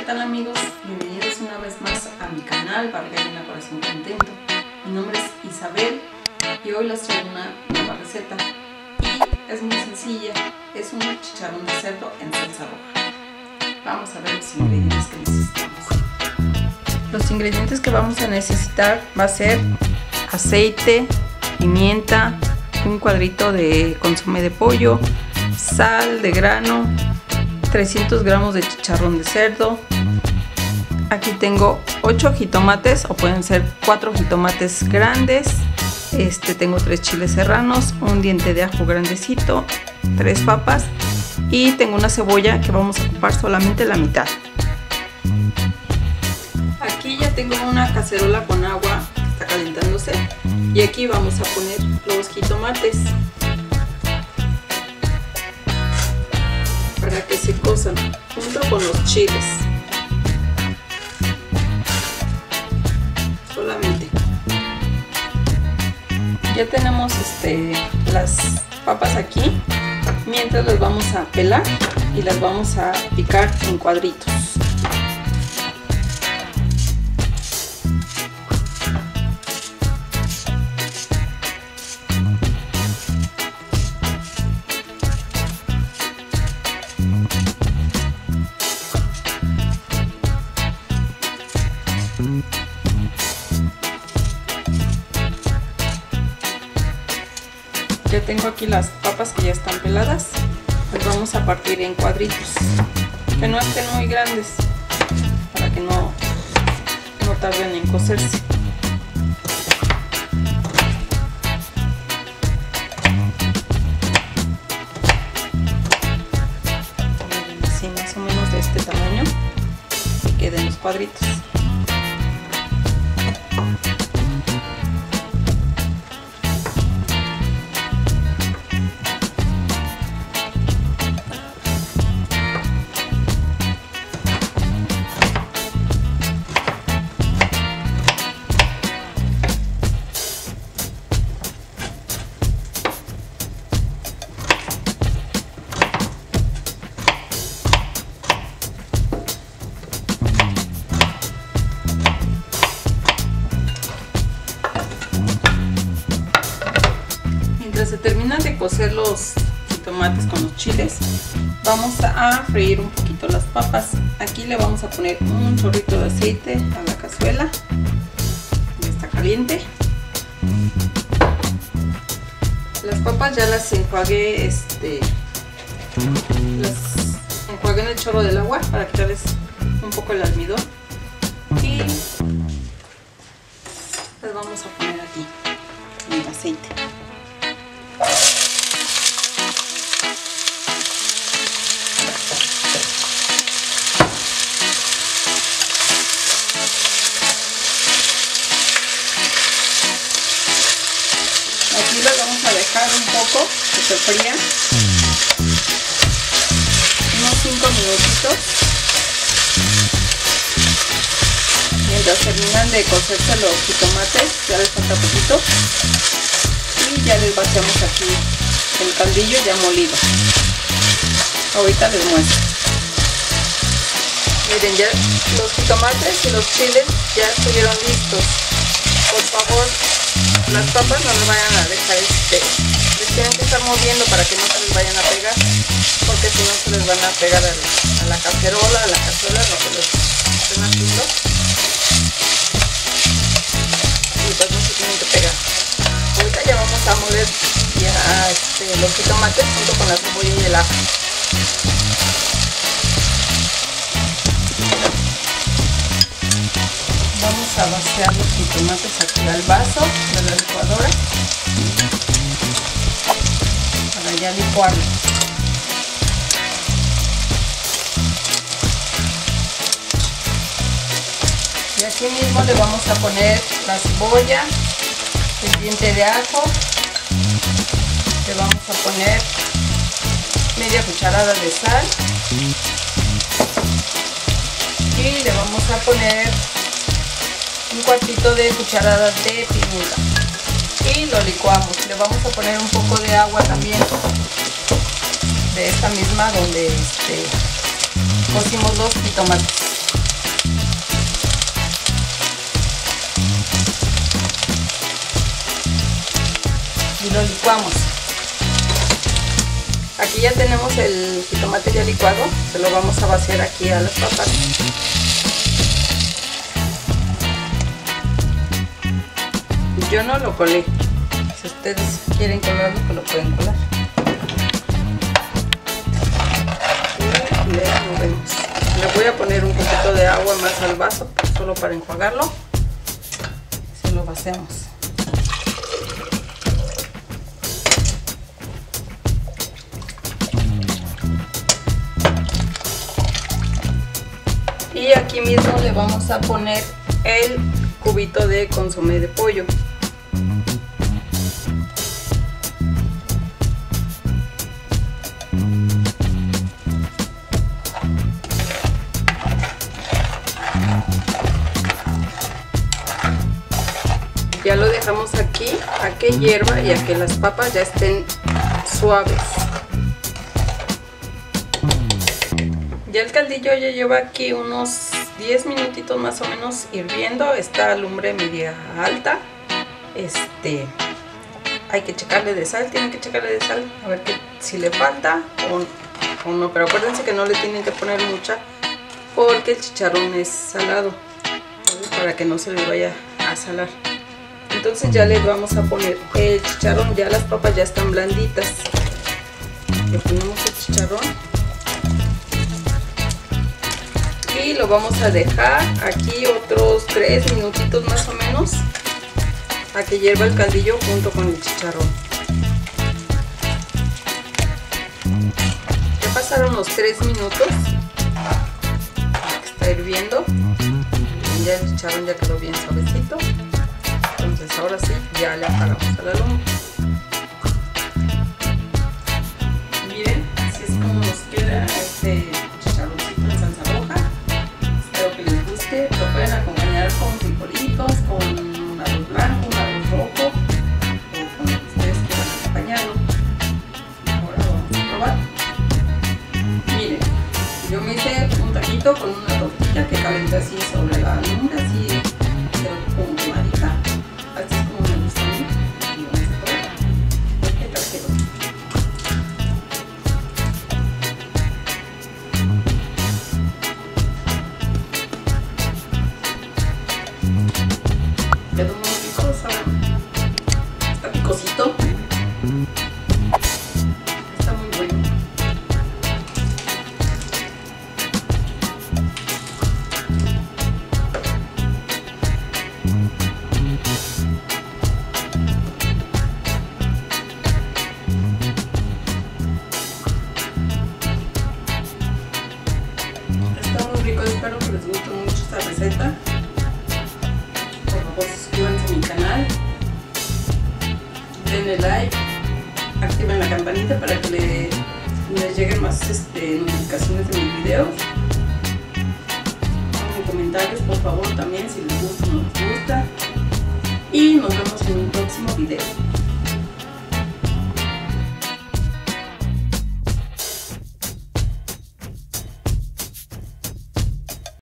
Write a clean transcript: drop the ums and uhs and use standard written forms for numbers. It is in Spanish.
tal amigos? Bienvenidos una vez más a mi canal Barrigana Corazón Contento. Mi nombre es Isabel y hoy les traigo una nueva receta y es muy sencilla, es un chicharrón de cerdo en salsa roja. Vamos a ver los ingredientes que necesitamos. Los ingredientes que vamos a necesitar va a ser aceite, pimienta, un cuadrito de consomé de pollo, sal de grano, 300 gramos de chicharrón de cerdo. Aquí tengo 8 jitomates o pueden ser 4 jitomates grandes. Tengo 3 chiles serranos, un diente de ajo grandecito, 3 papas y tengo una cebolla que vamos a ocupar solamente la mitad. Aquí ya tengo una cacerola con agua que está calentándose y aquí vamos a poner los jitomates para que se cosan junto con los chiles. Solamente. Ya tenemos las papas aquí, mientras las vamos a pelar y las vamos a picar en cuadritos. Ya tengo aquí las papas que ya están peladas, las vamos a partir en cuadritos, que no estén muy grandes, para que no tarden en cocerse. Así más o menos de este tamaño, que queden los cuadritos. Se terminan de cocer los jitomates con los chiles, vamos a freír un poquito las papas. Aquí le vamos a poner un chorrito de aceite a la cazuela, ya está caliente. Las papas ya las enjuagué, las enjuagué en el chorro del agua para quitarles un poco el almidón y las vamos a poner aquí en el aceite. Aquí las vamos a dejar un poco que se frían, unos 5 minutitos, mientras terminan de cocerse los jitomates, ya les falta poquito, y ya les vaciamos aquí el caldillo ya molido. Ahorita les muestro. Miren, ya los jitomates y los chiles ya estuvieron listos. Por favor, las papas no les vayan a dejar, les tienen que estar moviendo para que no se les vayan a pegar, porque si no se les van a pegar a la cacerola, a la cazuela, lo que les estén haciendo, y pues no se tienen que pegar. Ahorita ya vamos a moler ya los jitomates junto con la cebolla y el ajo. Vamos a vaciar los jitomates aquí al vaso de la licuadora para ya licuarlo. Y aquí mismo le vamos a poner la cebolla, el diente de ajo, le vamos a poner media cucharada de sal y le vamos a poner un cuartito de cucharada de pimienta y lo licuamos. Le vamos a poner un poco de agua también de esta misma donde cocimos los jitomates. y lo licuamos. Aquí ya tenemos el jitomate ya licuado, se lo vamos a vaciar aquí a las papas. Yo no lo colé, si ustedes quieren colarlo, pues lo pueden colar. Y le movemos. Le voy a poner un poquito de agua más al vaso, solo para enjuagarlo. Se lo vaciamos. Y aquí mismo le vamos a poner el cubito de consomé de pollo. Ya lo dejamos aquí a que hierva y a que las papas ya estén suaves. Ya el caldillo ya lleva aquí unos 10 minutitos más o menos hirviendo. Está a lumbre media alta. Hay que checarle de sal, tienen que checarle de sal a ver si le falta o no. Pero acuérdense que no le tienen que poner mucha porque el chicharrón es salado, para que no se le vaya a salar. Entonces ya le vamos a poner el chicharrón. Ya las papas ya están blanditas. Le ponemos el chicharrón. Y lo vamos a dejar aquí otros 3 minutitos más o menos a que hierva el caldillo junto con el chicharrón. Ya pasaron los 3 minutos, está hirviendo, ya el chicharrón ya quedó bien suavecito. Entonces ahora sí, ya le apagamos a la lumbre. Miren, así es como nos queda este chicharroncito en salsa roja. Espero que les guste. Lo pueden acompañar con frijolitos, con un arroz blanco, un arroz rojo, o con lo que ustedes quieran acompañarlo. Ahora lo vamos a probar. Miren, yo me hice un taquito con una tortilla que calenté así sobre la lumbre, así como quemadita. Así es como me gusta a mí. Y vamos a probar. ¿Qué tal quedó? Quedó muy rico, ¿saben? Está picosito. Está muy bueno. Está muy rico, espero que les guste mucho esta receta. Por favor, suscríbanse a mi canal, denle like, activen la campanita para que les lleguen más notificaciones de mis videos. Pongan comentarios por favor también si les gusta o no les gusta. Y nos vemos en un próximo video.